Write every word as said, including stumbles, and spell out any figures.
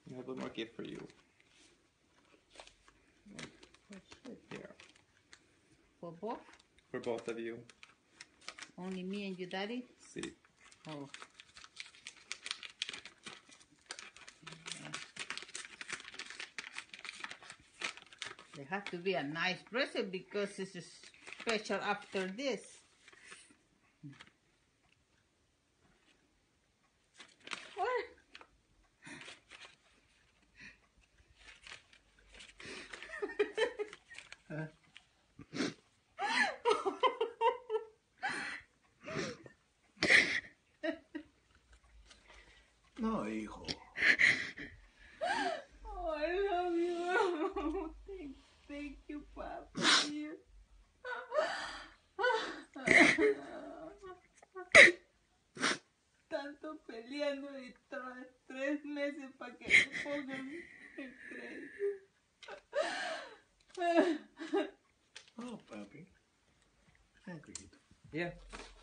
I have one more gift for you. Here. For both? For both of you. Only me and you, Daddy? See. Oh. It has to be a nice present because it's special after this. What? Huh? No, hijo. Oh, I love you. Thank, thank you, Papa. Tanto peleando y tra- tres meses para que me pongan el crédito. Oh, papi. Thank you. Yeah.